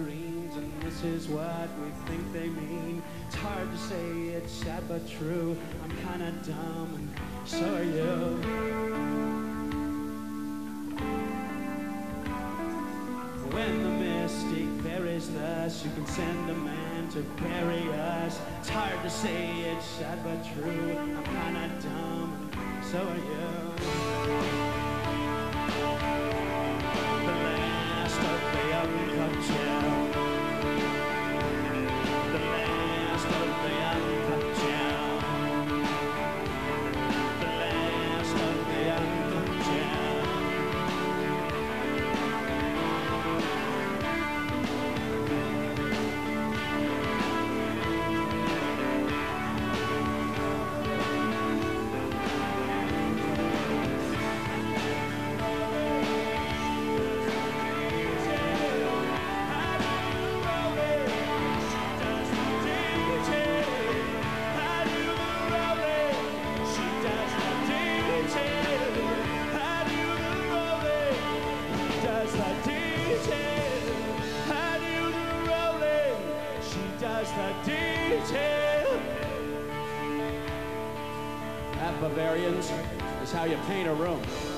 dreams, and this is what we think they mean. It's hard to say, it's sad but true. I'm kinda dumb, and so are you. When the mystic buries us, you can send a man to bury us. It's hard to say, it's sad but true. I'm kinda dumb, and so are you. The last of the uncut gel. The last of the uncut gel. The last of the uncut gel. That, Bavarians, is how you paint a room.